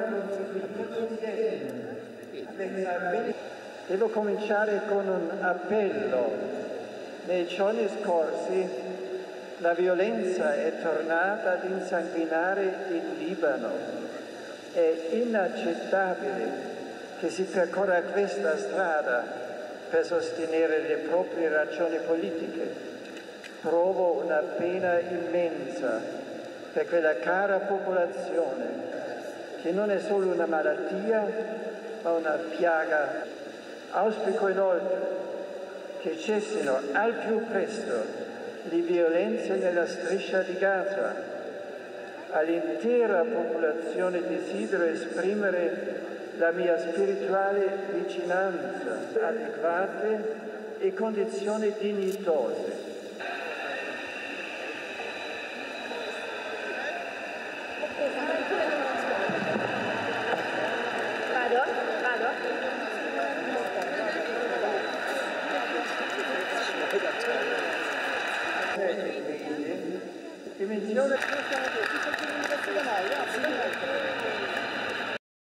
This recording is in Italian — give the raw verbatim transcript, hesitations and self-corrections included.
Devo cominciare con un appello. Nei giorni scorsi la violenza è tornata ad insanguinare il Libano. È inaccettabile che si percorra questa strada per sostenere le proprie ragioni politiche. Provo una pena immensa per quella cara popolazione che non è solo una malattia, ma una piaga. Auspico inoltre che cessino al più presto le violenze nella striscia di Gaza. All'intera popolazione desidero esprimere la mia spirituale vicinanza, adeguate e condizioni dignitose. Vado? Vado? Dimensione